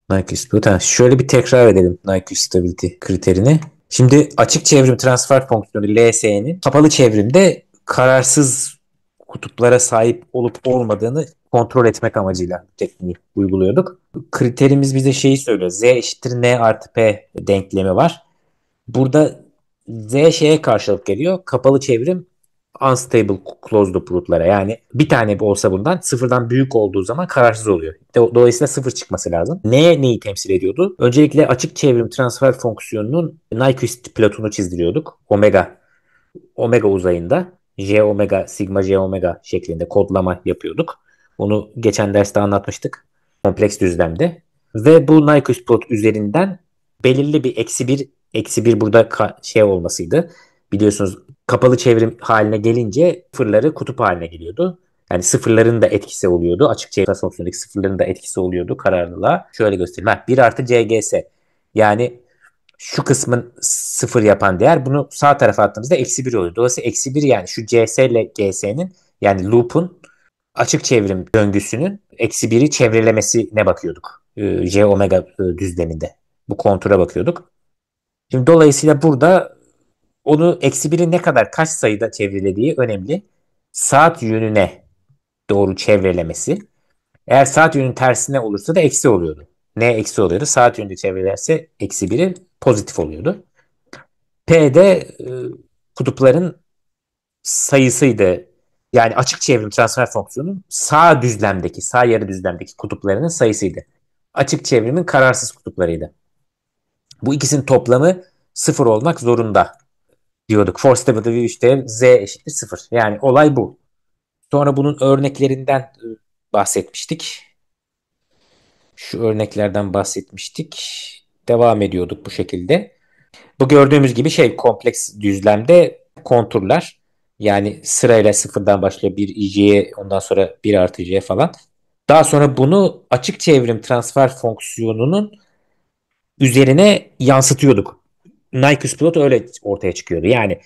Nike Stability. Ha, şöyle bir tekrar edelim Nike Stability kriterini. Şimdi açık çevrim transfer fonksiyonu LS'nin kapalı çevrimde kararsız kutuplara sahip olup olmadığını kontrol etmek amacıyla tekniği uyguluyorduk. Kriterimiz bize şeyi söylüyor. Z eşittir N artı P denklemi var. Burada Z şeye karşılık geliyor. Kapalı çevrim unstable closed loop root'lara, yani bir tane olsa bundan sıfırdan büyük olduğu zaman kararsız oluyor. Dolayısıyla sıfır çıkması lazım. Neyi temsil ediyordu? Öncelikle açık çevrim transfer fonksiyonunun Nyquist plotunu çizdiriyorduk. Omega uzayında J omega sigma J omega şeklinde kodlama yapıyorduk. Onu geçen derste anlatmıştık. Kompleks düzlemde. Ve bu Nyquist plot üzerinden belirli bir eksi bir burada şey olmasıydı. Biliyorsunuz kapalı çevrim haline gelince sıfırları kutup haline geliyordu. Yani sıfırların da etkisi oluyordu. Açık çevrim fonksiyonundaki sıfırların da etkisi oluyordu kararlılığa. Şöyle göstereyim. 1 artı CGS. Yani şu kısmın sıfır yapan değer, bunu sağ tarafa attığımızda eksi bir oluyor. Dolayısıyla eksi bir, yani şu CS ile GS'nin, yani loop'un açık çevrim döngüsünün eksi biri çevrelemesine bakıyorduk. J omega düzleminde. Bu kontura bakıyorduk. Şimdi dolayısıyla burada onu eksi biri ne kadar kaç sayıda çevrelediği önemli. Saat yönüne doğru çevrelemesi. Eğer saat yönünün tersine olursa da eksi oluyordu. Ne eksi oluyordu? Saat yönünde çevrelerse eksi biri pozitif oluyordu. P'de kutupların sayısıydı. Yani açık çevrim transfer fonksiyonu sağ yarı düzlemdeki kutuplarının sayısıydı. Açık çevrimin kararsız kutuplarıydı. Bu ikisinin toplamı sıfır olmak zorunda diyorduk. Force stability işte Z eşittir sıfır. Yani olay bu. Sonra bunun örneklerinden bahsetmiştik. Şu örneklerden bahsetmiştik. Devam ediyorduk bu şekilde. Bu gördüğümüz gibi kompleks düzlemde konturlar, yani sırayla sıfırdan başlıyor, bir j, ondan sonra bir artı j falan. Daha sonra bunu açık çevrim transfer fonksiyonunun üzerine yansıtıyorduk. Nyquist plot öyle ortaya çıkıyordu. Yani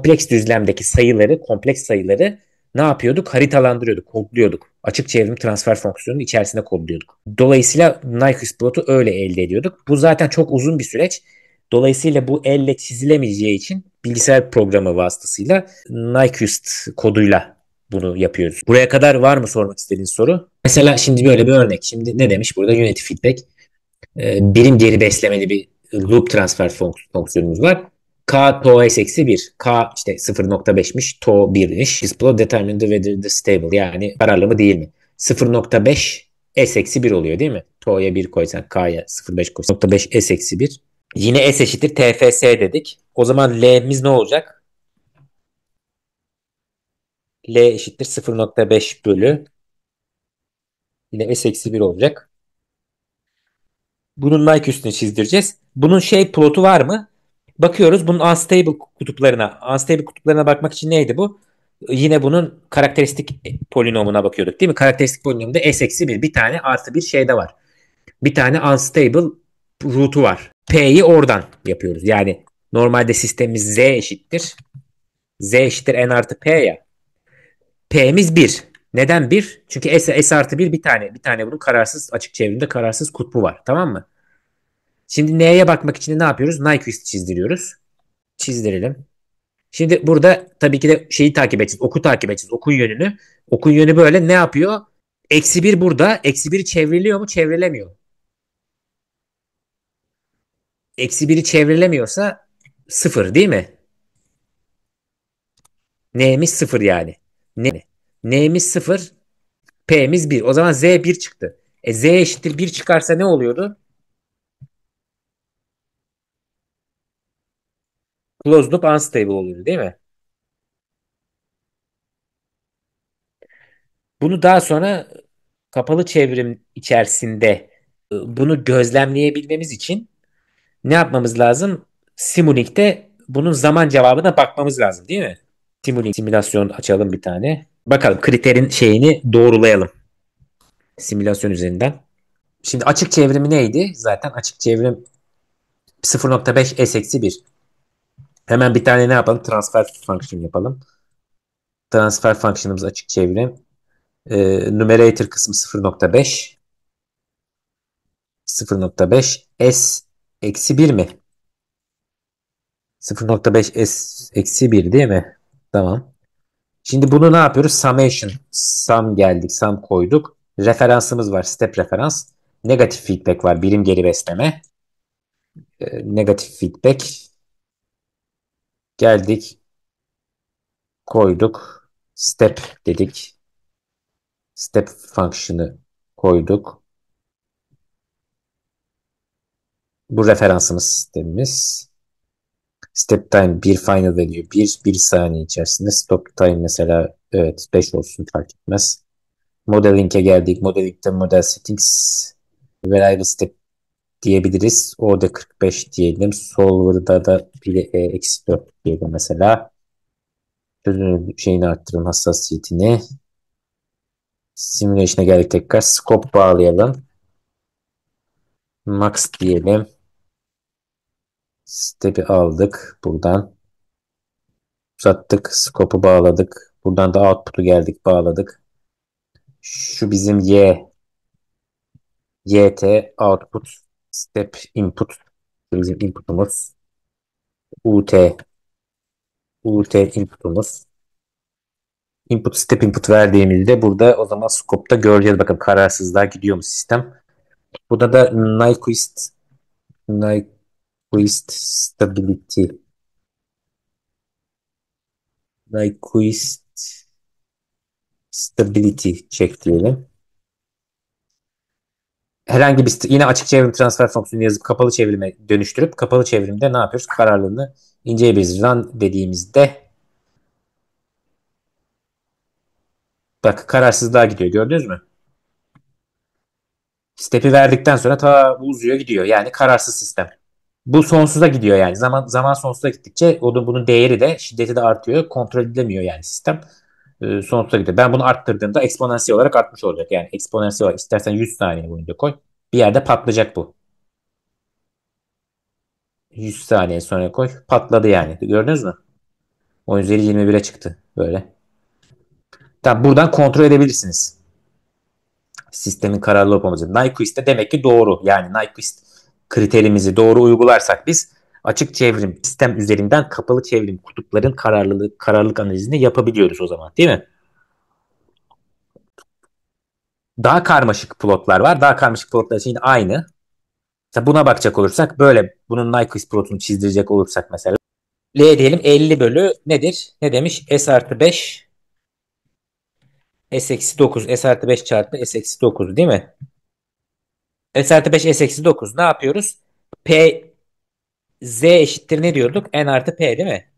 kompleks sayıları ne yapıyorduk? Haritalandırıyorduk, kodluyorduk. Açık çevrim transfer fonksiyonunun içerisine kodluyorduk. Dolayısıyla Nyquist plotu öyle elde ediyorduk. Bu zaten çok uzun bir süreç. Dolayısıyla bu elle çizilemeyeceği için bilgisayar programı vasıtasıyla Nyquist koduyla bunu yapıyoruz. Buraya kadar var mı sormak istediğiniz soru? Mesela şimdi böyle bir örnek. Şimdi ne demiş burada? Unity feedback. Birim geri beslemeli bir loop transfer fonksiyonumuz var. K to s eksi 1. K işte 0.5'miş. To 1'miş. Display determine whether the stable. Yani kararlı mı değil mi? 0.5 s eksi 1 oluyor değil mi? To'ya 1 koysan, K'ya 0.5 koysan. 0.5 s eksi 1. Yine s eşittir tfs dedik. O zaman L'miz ne olacak? L eşittir 0.5 bölü. Yine s eksi 1 olacak. Bunun like üstüne çizdireceğiz. Bunun plotu var mı? Bakıyoruz bunun unstable kutuplarına. Unstable kutuplarına bakmak için neydi bu? Yine bunun karakteristik polinomuna bakıyorduk değil mi? Karakteristik polinomda s eksi 1 bir tane artı bir şeyde var. Bir tane unstable root'u var. P'yi oradan yapıyoruz. Yani normalde sistemimiz z eşittir. Z eşittir n artı p ya. P'miz bir. Neden bir? Çünkü s artı bir tane bunun kararsız, açık çevrimde kararsız kutbu var. Tamam mı? Şimdi N'ye bakmak için de ne yapıyoruz? Nyquist çizdiriyoruz. Çizdirelim. Şimdi burada tabii ki de şeyi takip edeceğiz. Oku takip edeceğiz. Okun yönünü. Okun yönü böyle ne yapıyor? Eksi bir burada. Eksi biri çevriliyor mu? Çevrelemiyor. Eksi biri çevrelemiyorsa sıfır değil mi? N'miz sıfır yani. N'miz sıfır. P'miz bir. O zaman Z bir çıktı. Z eşittir bir çıkarsa ne oluyordu? Closed loop unstable oluyordu değil mi? Bunu daha sonra kapalı çevrim içerisinde bunu gözlemleyebilmemiz için ne yapmamız lazım? Simulink bunun zaman cevabına bakmamız lazım değil mi? Simülasyon açalım bir tane. Bakalım kriterin şeyini doğrulayalım simülasyon üzerinden. Şimdi açık çevrimi neydi? Zaten açık çevrim 0.5 s eksi 1. Hemen bir tane ne yapalım? Transfer function yapalım. Transfer function'ımız açık çevrim. Numerator kısmı 0.5. 0.5 S eksi 1 mi? 0.5 S eksi 1 değil mi? Tamam. Şimdi bunu ne yapıyoruz? Summation. Sum geldik. Sum koyduk. Referansımız var. Step referans. Negatif feedback var. Birim geri besleme. Negatif feedback. Geldik. Koyduk. Step dedik. Step function'ı koyduk. Bu referansımız sistemimiz. Step time bir final value bir saniye içerisinde. Stop time mesela evet 5 olsun fark etmez. Modeling'e geldik. Modeling'de model settings variable step diyebiliriz. Orada 45 diyelim. Solver'da da eksi 4 diyelim mesela. Çözünürlük şeyini arttıralım hassasiyetini. Simulation'a geldik tekrar. Scope bağlayalım. Max diyelim. Step'i aldık buradan. Uzattık. Scope'u bağladık. Buradan da output'u geldik bağladık. Şu bizim YT output step input. Şu bizim input'umuz. UT input'umuz. Input step input verdiğimizde burada o zaman scope'ta göreceğiz. Bakın kararsızlığa gidiyor mu sistem. Burada da Nyquist stability Nyquist stability check diyelim. Herhangi bir yine açık çevrim transfer fonksiyonu yazıp kapalı çevrime dönüştürüp kapalı çevrimde ne yapıyoruz? Kararlılığını inceleyebiliriz. Run dediğimizde bak kararsızlığa gidiyor. Gördünüz mü? Step'i verdikten sonra ta uzuyor gidiyor. Yani kararsız sistem. Bu sonsuza gidiyor yani. Zaman sonsuza gittikçe bunun değeri de şiddeti de artıyor. Kontrol edilemiyor yani sistem. Sonsuza gidiyor. Ben bunu arttırdığımda eksponansiyel olarak artmış olacak. Yani eksponansiyel olarak istersen 100 saniye boyunca koy. Bir yerde patlayacak bu. 100 saniye sonra koy. Patladı yani. Gördünüz mü? O üzeri 21'e çıktı. Böyle. Tamam, buradan kontrol edebilirsiniz. Sistemin kararlı olup olmadığını. Nyquist de demek ki doğru. Yani Nyquist kriterimizi doğru uygularsak biz açık çevrim sistem üzerinden kapalı çevrim kutupların kararlılık analizini yapabiliyoruz o zaman, değil mi? Daha karmaşık plotlar var. Daha karmaşık plotlar için aynı. Mesela buna bakacak olursak böyle bunun Nyquist plotunu çizdirecek olursak mesela L diyelim 50 bölü nedir? Ne demiş? S artı 5 S eksi 9 S artı 5 çarpı S eksi 9 değil mi? S artı 5 S eksi 9 ne yapıyoruz? P Z eşittir ne diyorduk? N artı P değil mi?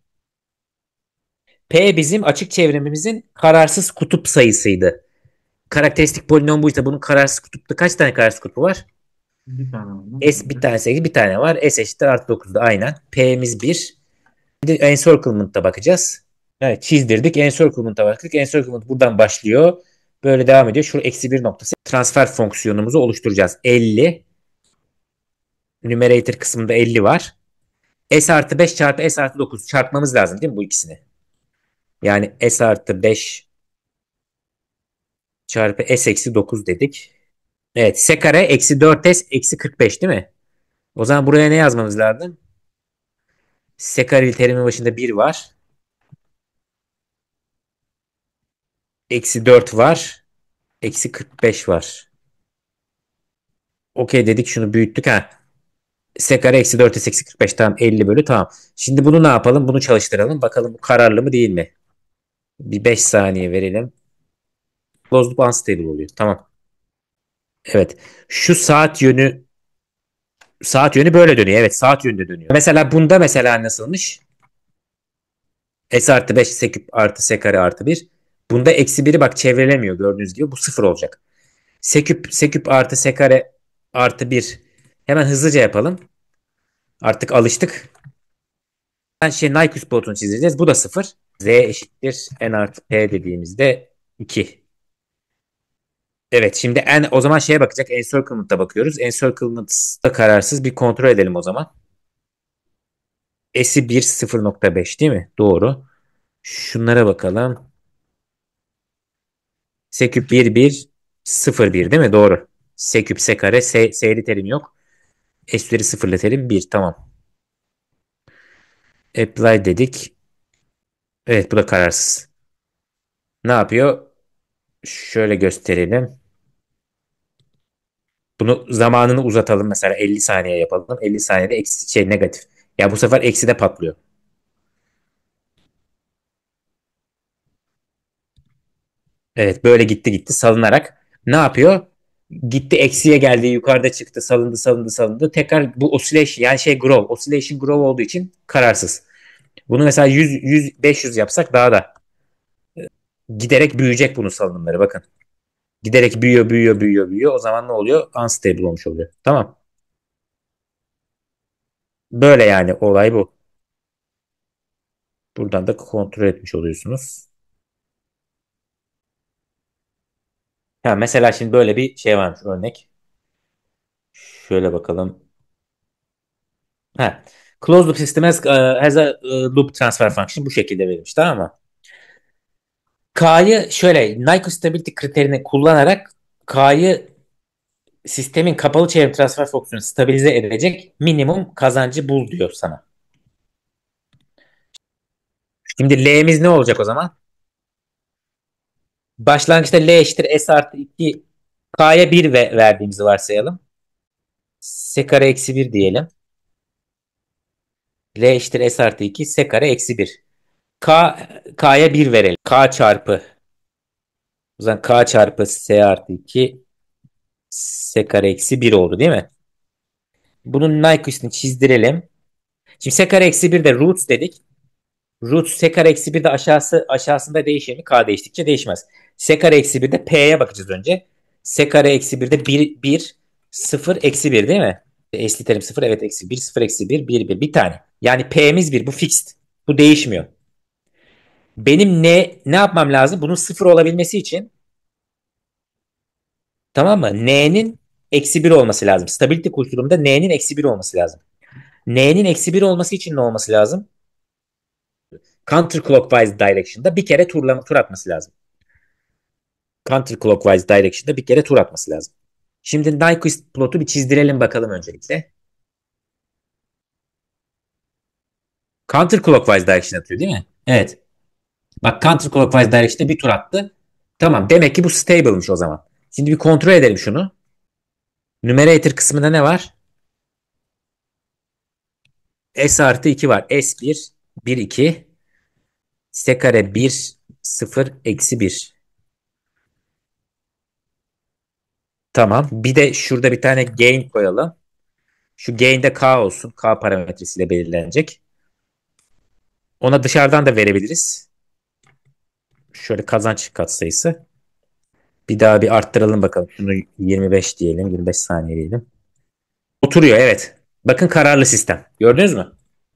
P bizim açık çevrimimizin kararsız kutup sayısıydı. Karakteristik polinom buysa bunun kararsız kutupta kaç tane kararsız kutupu var? Bir tane var. S bir tane 8 bir tane var. S eşittir artı 9'da aynen. P'miz 1. Bir de encirclement'a bakacağız. Evet çizdirdik. Encirclement'a baktık. Encirclement buradan başlıyor. Böyle devam ediyor. Şu eksi 1 noktası. Transfer fonksiyonumuzu oluşturacağız. 50. Numerator kısmında 50 var. S artı 5 çarpı S artı 9 çarpmamız lazım değil mi bu ikisini? Yani S artı 5 çarpı S eksi 9 dedik. Evet S kare eksi 4S eksi 45 değil mi? O zaman buraya ne yazmamız lazım? S kare terimin başında 1 var. Eksi 4 var. Eksi 45 var. Okey dedik şunu büyüttük ha. S kare eksi 4S eksi 45 tamam 50 bölü tamam. Şimdi bunu ne yapalım? Bunu çalıştıralım. Bakalım bu kararlı mı değil mi? Bir 5 saniye verelim. Closed loop unstable oluyor. Tamam. Evet. Şu saat yönü böyle dönüyor. Evet saat yönünde dönüyor. Mesela bunda mesela nasılmış? S artı 5 S küp artı S kare artı 1. Bunda eksi 1'i bak çevrelemiyor gördüğünüz gibi. Bu sıfır olacak. S küp artı S kare artı 1. Hemen hızlıca yapalım. Artık alıştık. Nyquist plotunu çizeceğiz. Bu da sıfır. Z eşittir N artı P dediğimizde 2. Evet şimdi o zaman şeye bakacak. Encirclement'a bakıyoruz. Encirclement'da kararsız bir kontrol edelim o zaman. S'i 1 0.5 değil mi? Doğru. Şunlara bakalım. S küp 1 1 0 1 değil mi? Doğru. S küp S kare S'li terim yok. S üzeri sıfırlı terim bir. Tamam. Apply dedik. Evet, bu da kararsız. Ne yapıyor? Şöyle gösterelim. Bunu zamanını uzatalım, mesela 50 saniye yapalım. 50 saniyede eksi şey negatif. Ya bu sefer eksi de patlıyor. Evet, böyle gitti gitti salınarak. Ne yapıyor? Gitti eksiye geldi, yukarıda çıktı, salındı salındı salındı. Tekrar bu oscillation, yani şey grow. Oscillation grow olduğu için kararsız. Bunu mesela 100 500 yapsak daha da giderek büyüyecek bunun salınımları, bakın. Giderek büyüyor büyüyor büyüyor büyüyor. O zaman ne oluyor? Unstable olmuş oluyor. Tamam. Böyle yani, olay bu. Buradan da kontrol etmiş oluyorsunuz. Ha, mesela şimdi böyle bir şey varmış, örnek. Şöyle bakalım. Ha. Closed loop system has a loop transfer function, bu şekilde verilmiş, tamam mı? K'yı şöyle, Nyquist stability kriterini kullanarak K'yı sistemin kapalı çevrim transfer fonksiyonu stabilize edecek minimum kazancı bul diyor sana. Şimdi L'miz ne olacak o zaman? Başlangıçta L eşittir S artı 2, K'ya 1 verdiğimizi varsayalım. S kare eksi 1 diyelim. L eşittir S artı 2, S kare eksi 1. K'ya 1 verelim. K çarpı, o zaman K çarpı S artı 2, S kare eksi 1 oldu değil mi? Bunun Nyquist'ini çizdirelim. Şimdi S kare eksi 1 de roots dedik. Roots S kare eksi 1 de aşağısında değişir mi? K değiştikçe değişmez. S kare eksi 1 de P'ye bakacağız önce. S kare eksi 1 de 1, 0, eksi 1 değil mi? S'li terim 0, evet, eksi 1, 0, eksi 1, 1, 1, bir tane. Yani P'miz 1, bu fixed. Bu değişmiyor. Benim ne yapmam lazım? Bunun 0 olabilmesi için, tamam mı? N'nin eksi 1 olması lazım. Stability koşulunda N'nin eksi 1 olması lazım. N'nin eksi 1 olması için ne olması lazım? Counterclockwise direction'da bir kere tur atması lazım. Counterclockwise direction'da bir kere tur atması lazım. Şimdi Nyquist plotu bir çizdirelim bakalım öncelikle. Counterclockwise direction atıyor değil mi? Evet. Bak, counterclockwise direction'da bir tur attı. Tamam, demek ki bu stable'mış o zaman. Şimdi bir kontrol edelim şunu. Numerator kısmında ne var? S artı 2 var. S1, 1, 2. S kare 1, 0, eksi 1. Tamam. Bir de şurada bir tane gain koyalım. Şu gain de K olsun. K parametresiyle belirlenecek. Ona dışarıdan da verebiliriz. Şöyle kazanç katsayısı. Bir daha bir arttıralım bakalım. Şunu 25 diyelim. 25 saniye diyelim. Oturuyor, evet. Bakın, kararlı sistem. Gördünüz mü?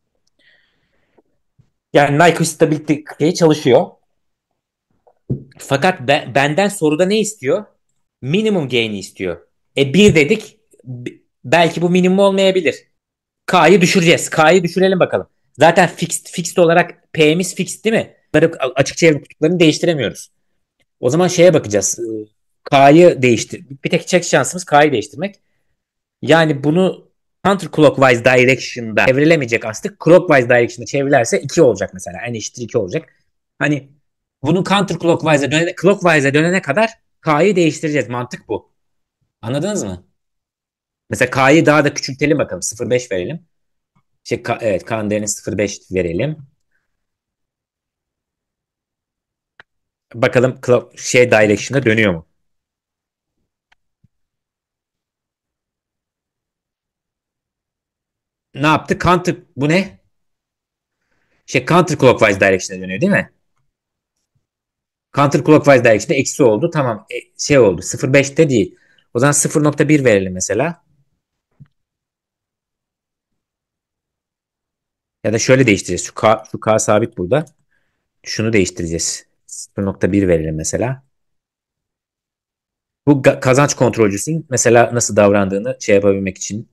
Yani Nike Stability şey çalışıyor. Fakat benden soruda ne istiyor? Minimum gain'i istiyor. Bir dedik. Belki bu minimum olmayabilir. K'yı düşüreceğiz. K'yı düşürelim bakalım. Zaten fixed olarak P'miz fixed değil mi? Bunları, açık çevre kutuplarını değiştiremiyoruz. O zaman şeye bakacağız. K'yı değiştir. Bir tek çek şansımız K'yı değiştirmek. Yani bunu counterclockwise direction'da çevrilemeyecek aslında. Clockwise direction'da çevrilerse 2 olacak mesela. N eşittir 2 olacak. Hani bunu clockwise dönene kadar K'yı değiştireceğiz. Mantık bu. Anladınız mı? Mesela K'yı daha da küçültelim bakalım. 0,5 verelim. Evet, K'nın değerini 0,5 verelim. Bakalım şey direction'da dönüyor mu? Ne yaptı? Bu ne? Counterclockwise direction'da dönüyor değil mi? Counterclockwise direction'da eksi oldu. Tamam. Şey oldu. 0,5'te değil. O zaman 0,1 verelim mesela. Ya da şöyle değiştireceğiz. Şu K sabit burada. Şunu değiştireceğiz. 0,1 verelim mesela. Bu kazanç kontrolcüsünün mesela nasıl davrandığını şey yapabilmek için.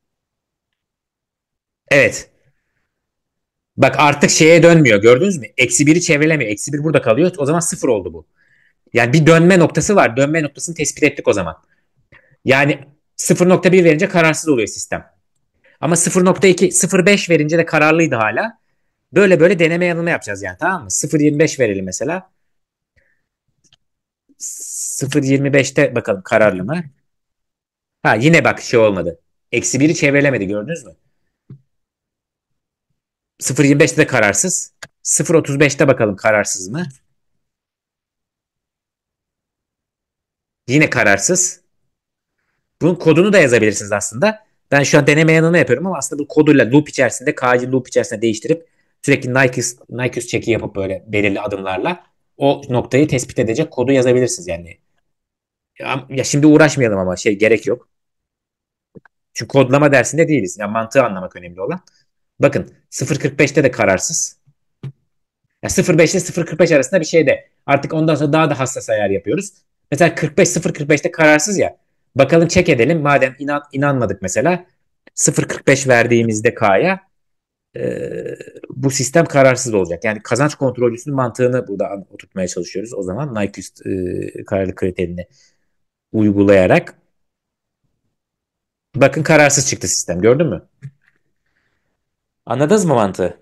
Evet. Bak, artık şeye dönmüyor. Gördünüz mü? Eksi 1'i çevrelemiyor. Eksi 1 burada kalıyor. O zaman 0 oldu bu. Yani bir dönme noktası var. Dönme noktasını tespit ettik o zaman. Yani 0,1 verince kararsız oluyor sistem. Ama 0,2, 0,5 verince de kararlıydı hala. Böyle böyle deneme yanılma yapacağız yani, tamam mı? 0,25 verelim mesela. 0,25'te bakalım kararlı mı? Ha, yine bak şey olmadı. Eksi biri çevrilemedi, gördünüz mü? 0,25'te de kararsız. 0,35'te bakalım kararsız mı? Yine kararsız. Bunun kodunu da yazabilirsiniz aslında. Ben şu an deneme yanılma yapıyorum ama aslında bu koduyla loop içerisinde, K'cı loop içerisinde değiştirip sürekli Nyquist çeki yapıp böyle belirli adımlarla o noktayı tespit edecek kodu yazabilirsiniz yani. Ya şimdi uğraşmayalım ama şey gerek yok. Çünkü kodlama dersinde değiliz. Yani mantığı anlamak önemli olan. Bakın 0,45'te de kararsız. Ya 0,5 ile 0,45 arasında bir şeyde. Artık ondan sonra daha da hassas ayar yapıyoruz. Mesela 45 0,45'te kararsız ya. Bakalım check edelim. Madem inanmadık mesela 0,45 verdiğimizde K'ya bu sistem kararsız olacak. Yani kazanç kontrolcüsünün mantığını burada oturtmaya çalışıyoruz. O zaman Nyquist kararlılık kriterini uygulayarak bakın kararsız çıktı sistem. Gördün mü? Anladınız mı mantığı?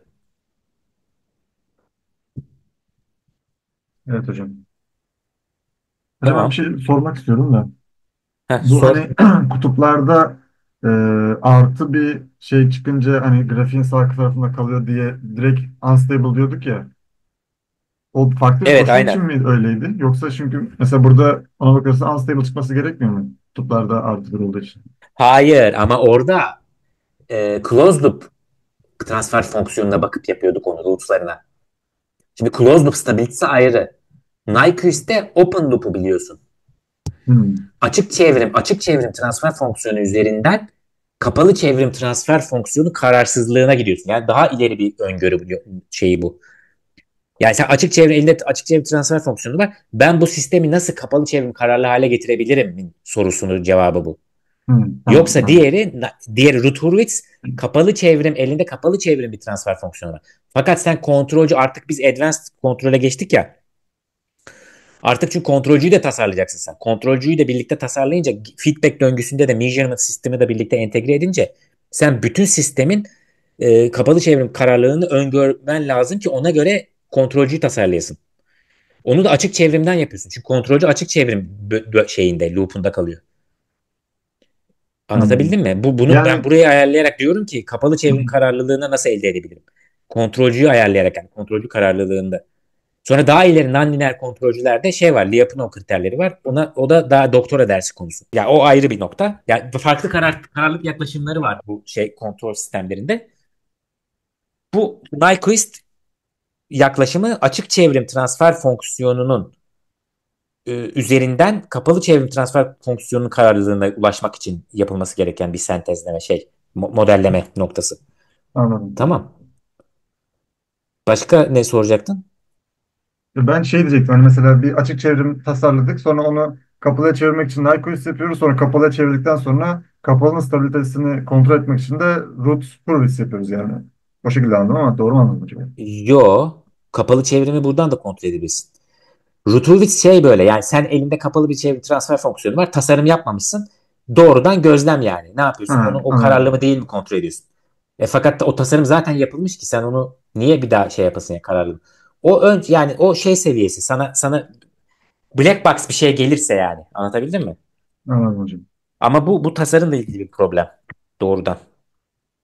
Evet hocam. Hocam ben bir Tamam. şey sormak istiyorum da. Heh, Bu sor. hani kutuplarda e, artı bir şey çıkınca hani grafiğin sağ tarafında kalıyor diye direkt unstable diyorduk ya. O farklı bir Evet, koşul için aynen. mi öyleydi? Yoksa çünkü mesela burada ona bakarsan unstable çıkması gerekmiyor mu? Kutuplarda artı bir olduğu için. Hayır ama orada closed loop transfer fonksiyonuna bakıp yapıyorduk onu route'larına. Şimdi closed loop stabilitesi ayrı. Nyquist'te open loop'u biliyorsun. Hmm. Açık çevrim transfer fonksiyonu üzerinden kapalı çevrim transfer fonksiyonu kararsızlığına gidiyorsun. Yani daha ileri bir öngörü şeyi bu. Yani sen elinde açık çevrim transfer fonksiyonu var. Ben bu sistemi nasıl kapalı çevrim kararlı hale getirebilirim sorusunun cevabı bu. Tamam, Yoksa anladım. diğeri root Hurwitz elinde kapalı çevrim bir transfer fonksiyonu var. Fakat sen kontrolcü, artık biz advanced kontrole geçtik ya. Artık çünkü kontrolcüyü de tasarlayacaksın sen. Kontrolcüyü de birlikte tasarlayınca, feedback döngüsünde de measurement sistemi de birlikte entegre edince sen bütün sistemin kapalı çevrim kararlılığını öngörmen lazım ki ona göre kontrolcüyü tasarlayasın. Onu da açık çevrimden yapıyorsun. Çünkü kontrolcü açık çevrim şeyinde, loop'unda kalıyor. Anlatabildim Anladım. mi? Bunu ben Yani burayı ayarlayarak diyorum ki kapalı çevrim kararlılığını nasıl elde edebilirim? Kontrolcüyü ayarlayarak, yani kontrolcü kararlılığında. Sonra daha ileri non-lineer kontrolcülerde şey var. Lyapunov kriterleri var. O da daha doktora dersi konusu. Ya o ayrı bir nokta. Ya farklı kararlılık yaklaşımları var bu şey kontrol sistemlerinde. Bu Nyquist yaklaşımı açık çevrim transfer fonksiyonunun üzerinden kapalı çevrim transfer fonksiyonunun kararlılığına ulaşmak için yapılması gereken bir sentezleme şey, modelleme noktası. anladım. Tamam. Başka ne soracaktın? Ben şey diyecektim hani mesela bir açık çevrim tasarladık sonra onu kapalıya çevirmek için Nyquist yapıyoruz sonra kapalıya çevirdikten sonra kapalının stabilitesini kontrol etmek için de root Hurwitz yapıyoruz yani. O şekilde anladım ama doğru mu anladım acaba? Yo. Kapalı çevrimi buradan da kontrol edebilirsin. Rutuvitz şey böyle, yani sen elinde kapalı bir çevrim transfer fonksiyonu var. Tasarım yapmamışsın. Doğrudan gözlem yani. Ne yapıyorsun? Ha, Onu o kararlı mı anladım. değil mi kontrol ediyorsun. Fakat o tasarım zaten yapılmış ki sen onu niye bir daha şey yapasın ya, kararlı mı? Yani o şey seviyesi, sana black box bir şey gelirse yani. Anlatabildim mi? Anladım hocam. Ama bu tasarımla ilgili bir problem. Doğrudan.